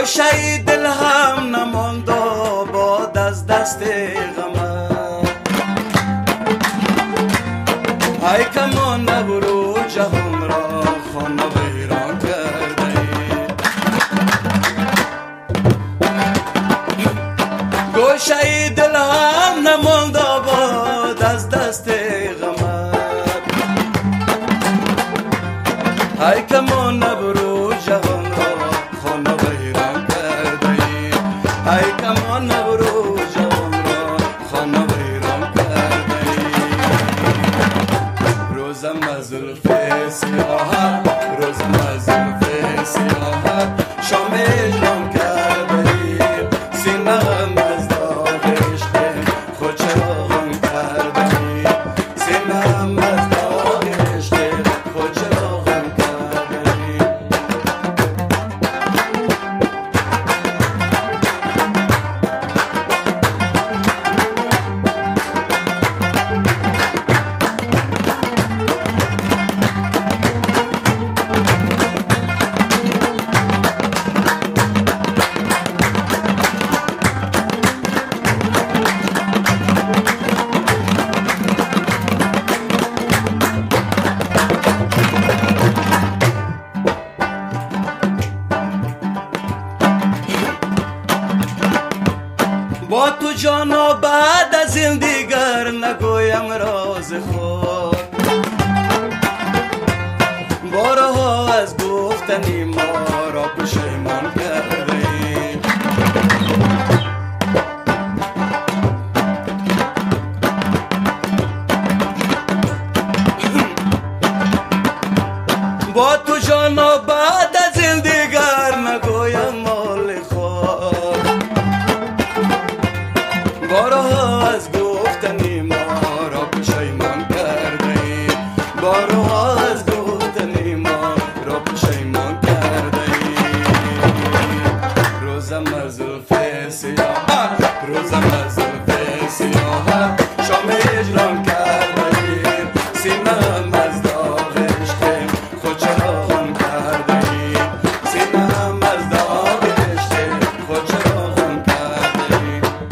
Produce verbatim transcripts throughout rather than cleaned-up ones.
گوشه دل هم نماند باد از دست غمت ای کمان نبرو جهان را خانه ویران کرده گوشه دل هم نماند باد از دست غمت ای کمان نبرو جهان را خانه ویران کرده ای کمان نبرو جهان را خانه ویران کرده روزم از زلف سیاحت روزم از زلف سیاحت شام اجرام کرده سینه‌ام از داغ عشق خود چراغان کرده سینه‌ام از داغ عشق خود چراغان کرده با تو جانا بعد از این دیگر نگویم راز خود بارها از گفتنی ما را پشیمان کرده با تو جانا بعد از این دیگر نگویم مال خود بارها از گفتنی ما را پشیمان کرده بارها از گفتنی ما را پشیمان کرده روزم از زلف سیاحت روزم از زلف سیاحت شام اجرام کرده سینه‌ام از داغ عشق خود چراغان کرده سینه‌ام از داغ عشق خود چراغان کرده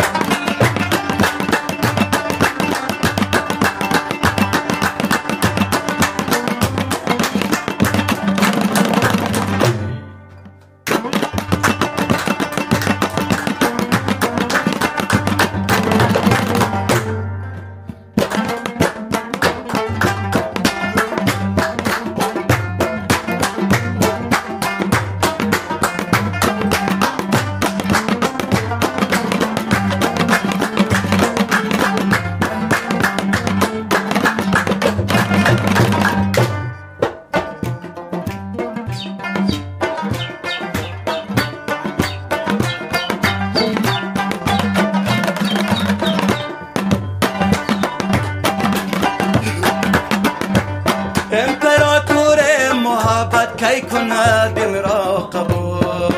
امپراتور محبت کی کند دل را قبول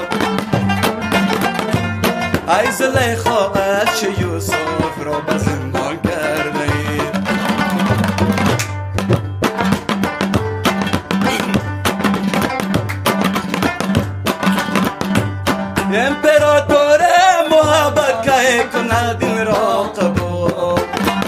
ای زلیخا عرش یوسف را به زندان کرده امپراتور محبت کی کند دل را قبول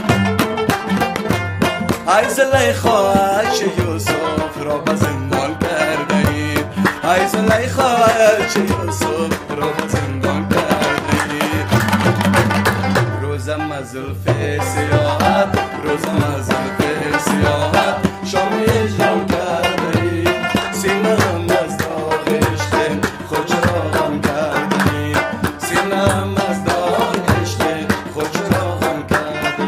ای زلیخا عرش یوسف را به زندان کرده اید ای زلیخا عرش یوسف را به زندان کرده اید روزم از زلف سیاحت روزم از زلف سیاحت شام اجرام کرده اید سینه‌ام از داغ عشق خود چراغان کرده اید سینه‌ام از داغ عشق خود چراغان کرده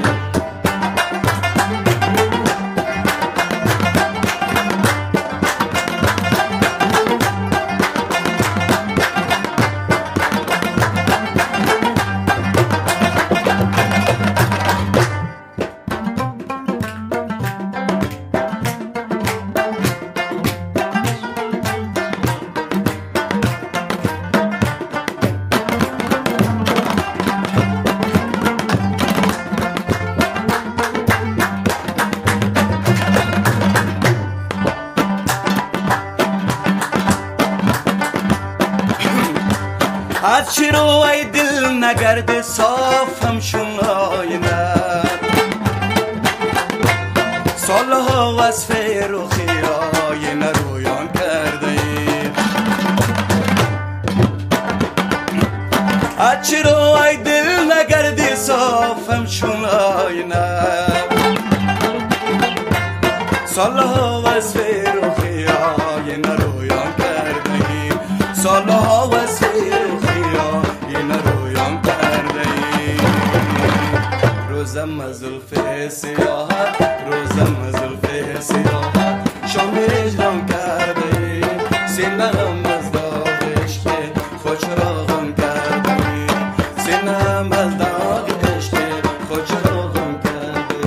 از چی رو ای دل نگرد صاف همشون آینه سالها از فروخی آینه رویان کرده ای از چی رو ای دل نگردی صاف همشون آینه سالها از فروخی آینه رویان کرده ای سالها از فروخی آینه رویان کرده ای روزم از زلف سیاحت روزم از زلف سیاحت شام اجرام کرده ای سینم از داغ عشق خود چراغم کرده ای سینم از داغ عشق خود چراغم کرده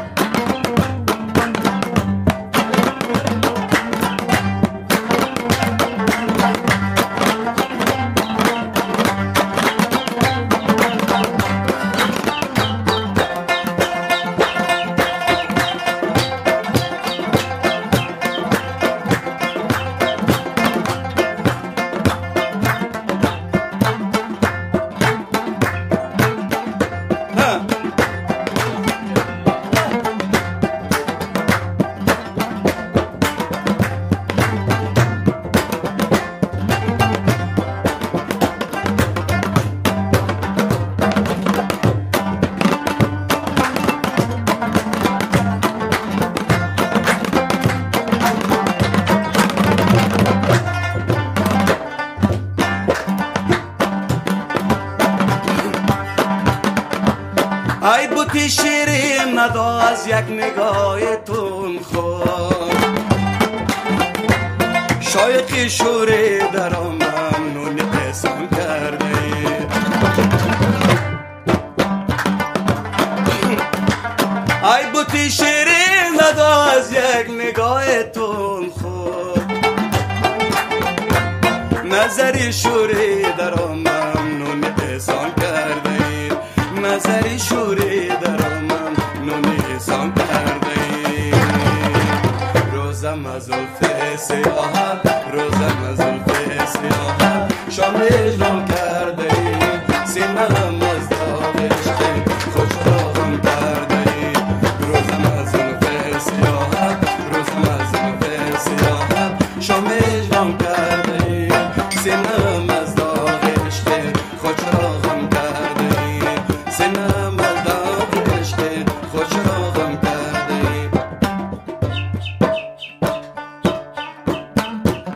ای بوتی شیرین ندا از یک نگاهتون خود شایقی شوری در آمم نونی قسم کرده ای بوتی شیرین ندا از یک نگاهتون خود نظری شوری در آمم نونی قسم کرده نظری شوری در آمم نونی حسام کرده ای روزم از زلف سیاحت روزم از زلف سیاحت شام اجرام کرده ای سینم از داغ عشق خود چراغم کرده ای روزم از زلف سیاحت روزم از زلف سیاحت شام اجرام کرده ای سینم از داغ عشق خود چراغم کرده ای سینم از داغ عشق خود چراغم کرده ای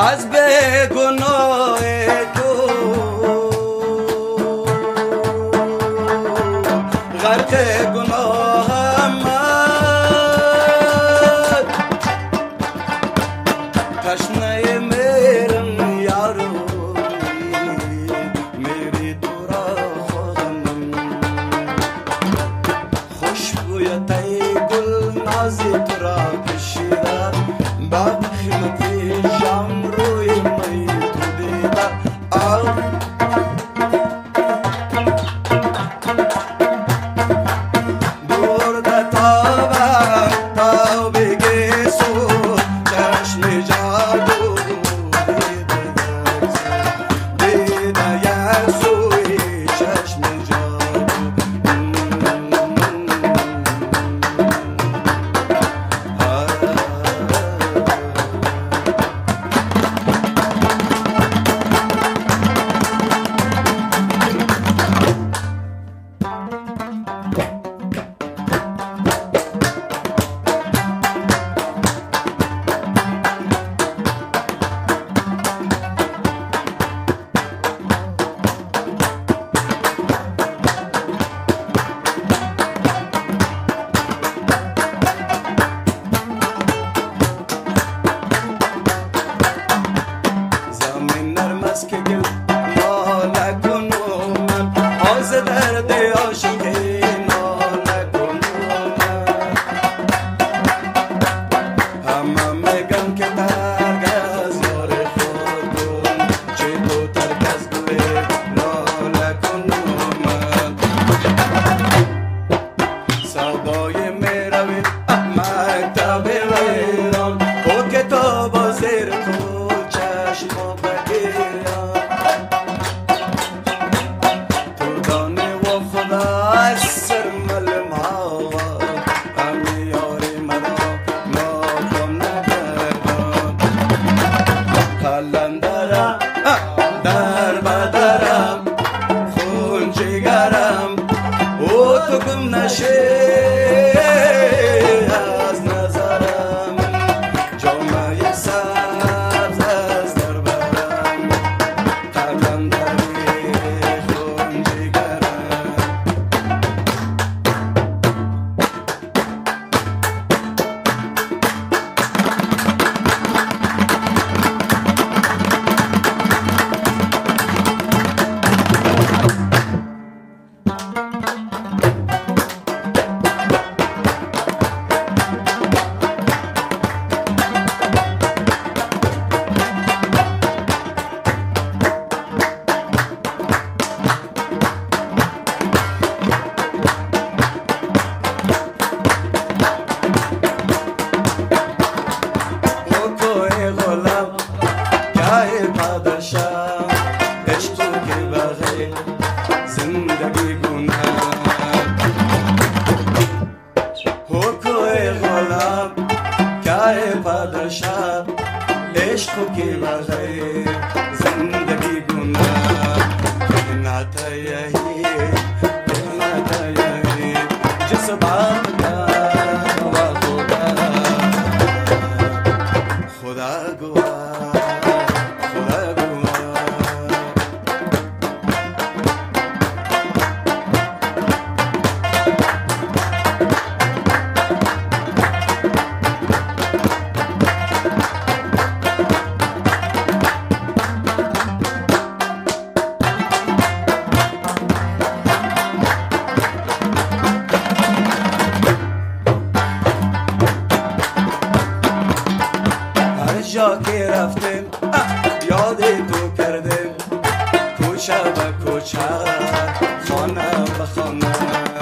از به گناه تو غرق گناهم من تشنه میرم یارو میری تو را خودم خوشبوی تای گل نازی تو را کشیده با خیلتی شام روی می تو دیده که گل ناله کنم من آز درد عاشقی ناله کنم من همه میگن که ترک از یار خودم چه تو ترک از گل ناله کنم من صدای میروی مکتب ویران و کتاب زیر تو چشم در بدرم خون جگرم او تو گم نشه از نظرم جامعه سبز از در برم قلندری خون جگرم زندگی گناه हो कोई गुलाब क्या है बादशाह इश्क के बगैर जिंदगी गुनाह कहना था यही कहना था यही जिस बात का हुआ खुदा खुदा गवाह खुदा गवाह جا که رفتیم یاد تو کردیم کوچه به کوچه خانه به خانه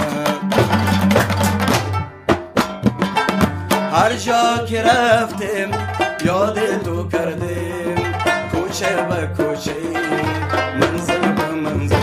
هر جا که رفتیم یاد تو کردیم کوچه به کوچه منزل به منزل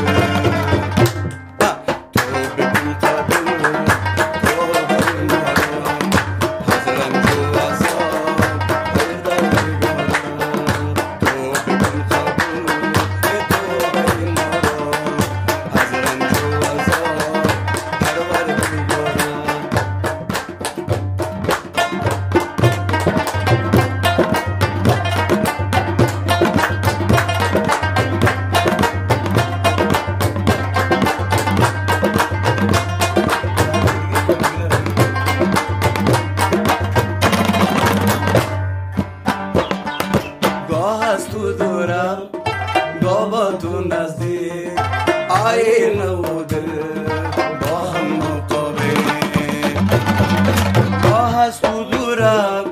از تو دورم